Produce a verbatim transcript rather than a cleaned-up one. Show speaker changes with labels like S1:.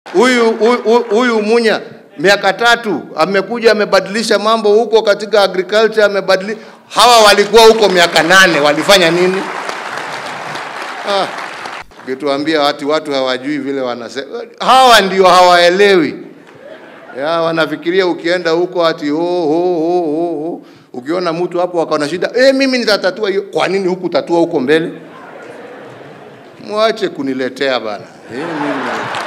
S1: Huyu huyu Munya miaka tatu amekuja amebadilisha mambo huko katika agriculture, amebadilisha. Hawa walikuwa huko miaka nane, walifanya nini? Ah, ukituambia watu watu hawajui vile wanasema. Hawa ndio hawaelewi. Ya, wanafikiria ukienda huko ati ho ho ho ho. Ukiona mtu hapo akaona shida, eh mimi nitatatua hiyo. Kwa nini huku tatua huko mbele? Mwache kuniletea bana. Eh mimi